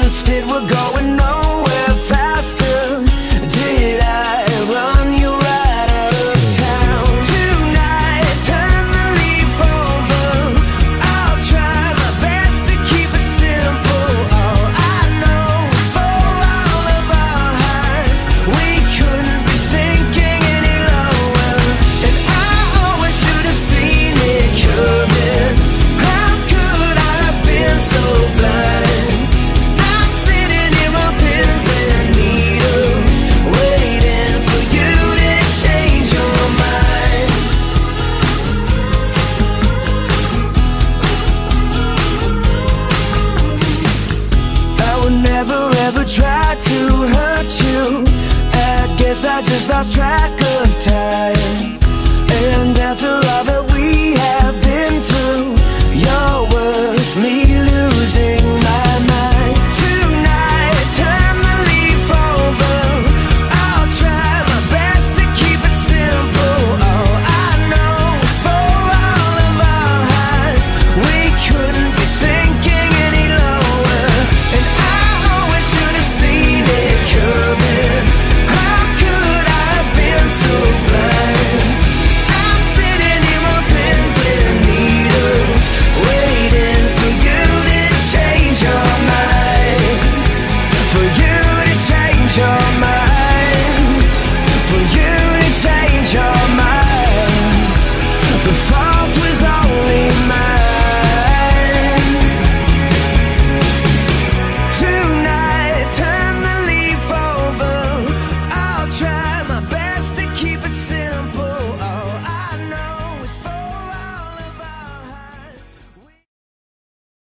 Instead we're going nowhere faster. Did I run you right out of town? Tonight, turn the leaf over. I'll try my best to keep it simple. All I know is for all of our highs, we couldn't be sinking any lower. And I always should have seen it coming. How could I have been so blind? I'm sitting here on pins and needles, waiting for you to change your mind. I would never ever try to hurt you. I guess I just lost track of time. And after all that we